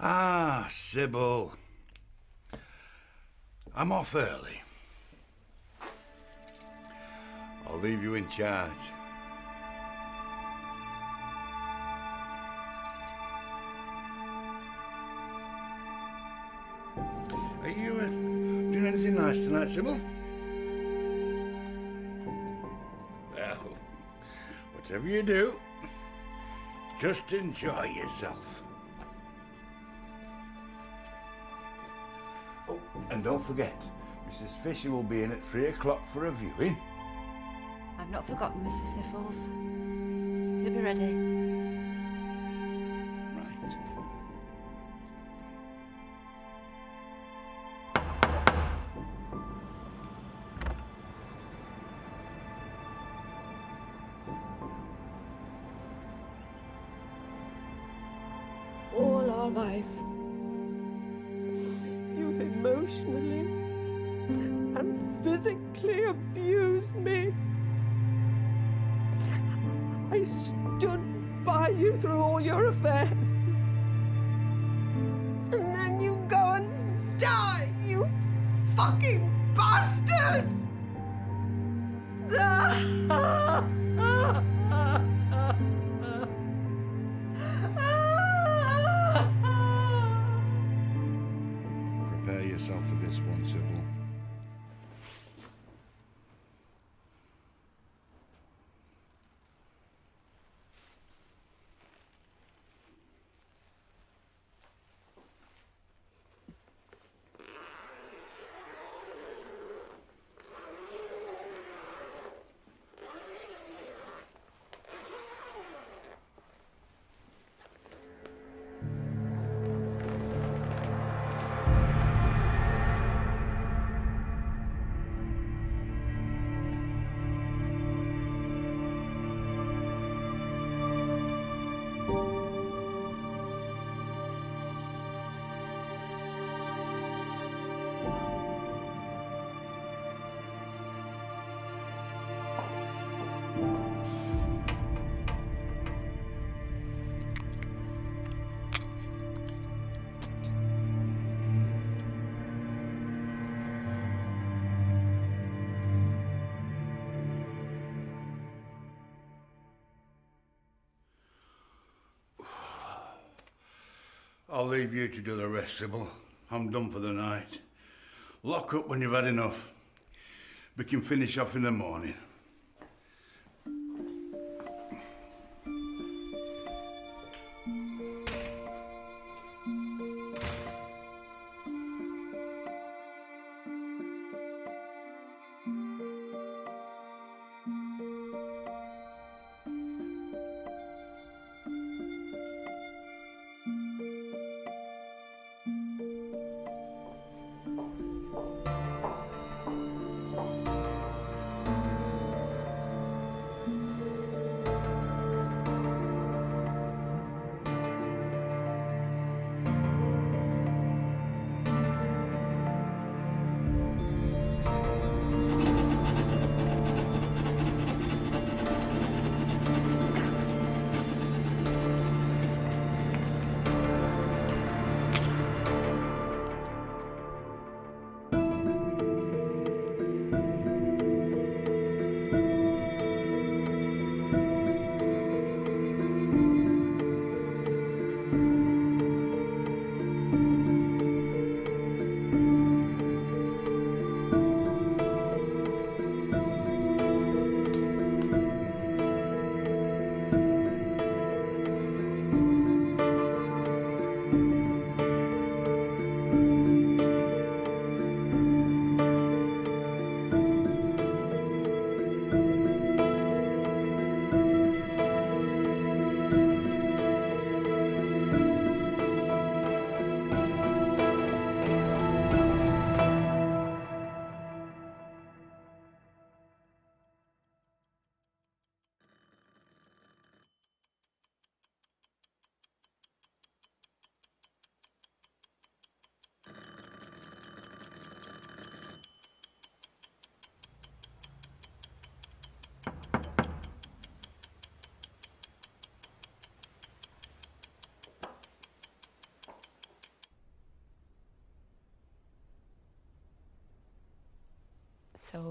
Ah, Sybil. I'm off early. I'll leave you in charge. Are you doing anything nice tonight, Sybil? Well, whatever you do, just enjoy yourself. Oh, and don't forget, Mrs. Fisher will be in at 3 o'clock for a viewing. I've not forgotten, Mrs. Sniffles. You'll be ready. Right. All our life, you've emotionally and physically abused me. I stood by you through all your affairs. And then you go and die, you fucking bastard! Prepare yourself for this one, Sybil. I'll leave you to do the rest, Sybil. I'm done for the night. Lock up when you've had enough. We can finish off in the morning.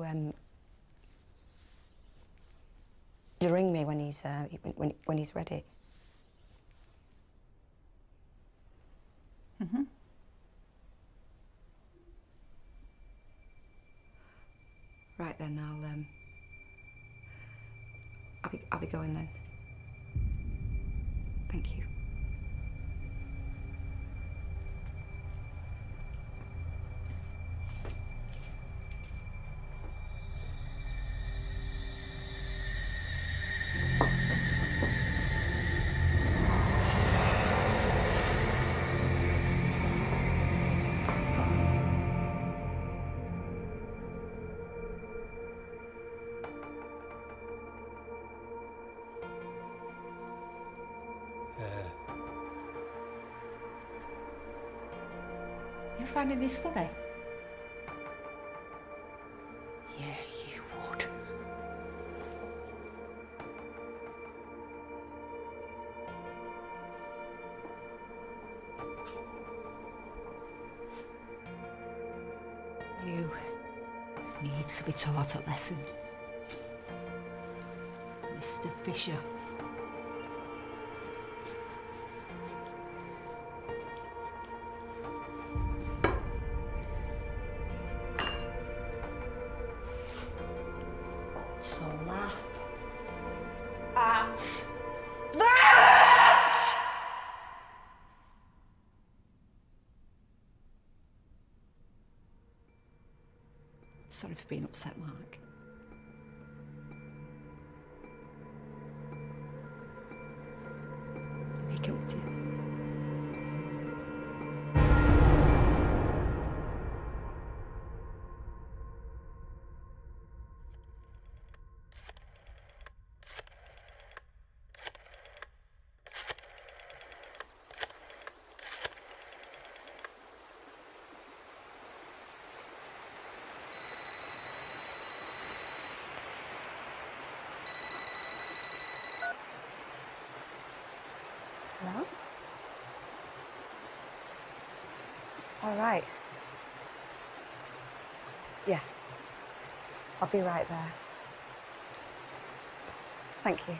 you'll ring me when he's when he's ready. Mm-hmm. Right then, I'll be going then. Thank you. You finding this funny? Yeah, you would. You need to be taught a lesson. Mr. Fisher. So laugh at that! Sorry for being upset, Mark. Let me come to you. Hello? All right. Yeah. I'll be right there. Thank you.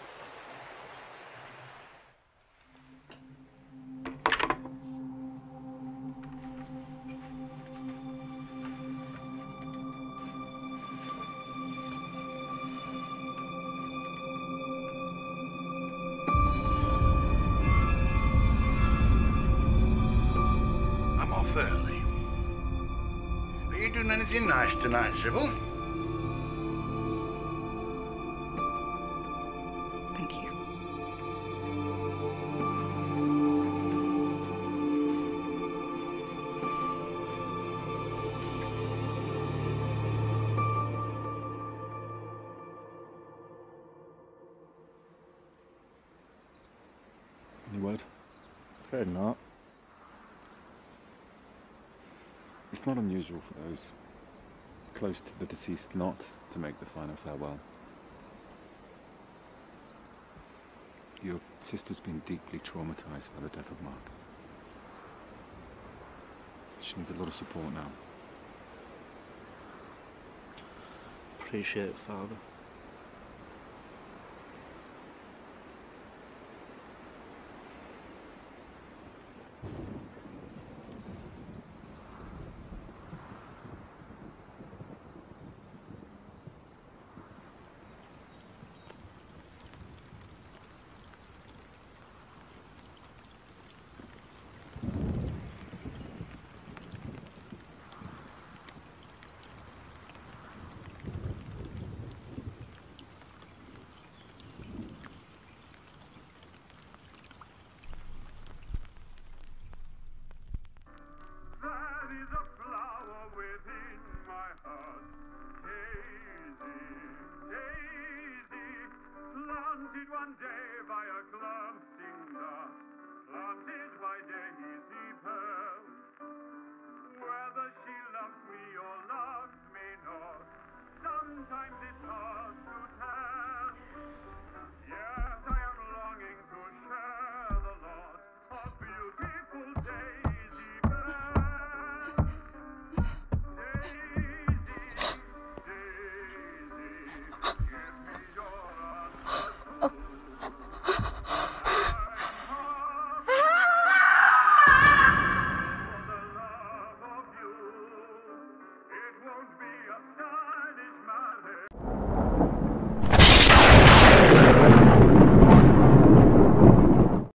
I'm off early. Are you doing anything nice tonight, Sybil? Thank you. Any word? Afraid not. It's not unusual for those close to the deceased not to make the final farewell. Your sister's been deeply traumatized by the death of Mark. She needs a lot of support now. Appreciate it, Father. One day